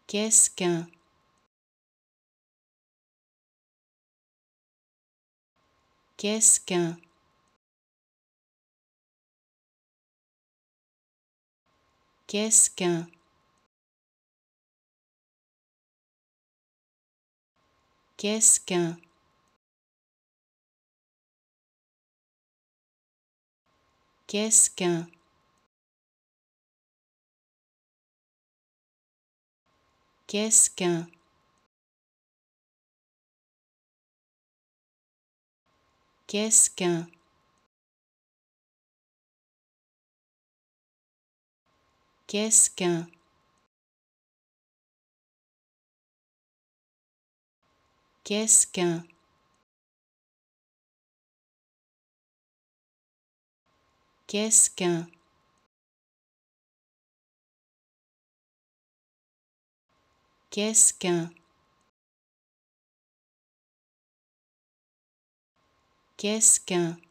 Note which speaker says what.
Speaker 1: Qu'est-ce qu'un? Qu'est-ce qu'un? Qu'est-ce qu'un? Qu'est-ce qu'un? Qu'est-ce qu'un? Qu'est-ce qu'un? Qu'est-ce qu'un? Qu'est-ce qu'un? Qu'est-ce qu'un? Qu'est-ce qu'un? Qu'est-ce qu'un? Qu'est-ce qu'un?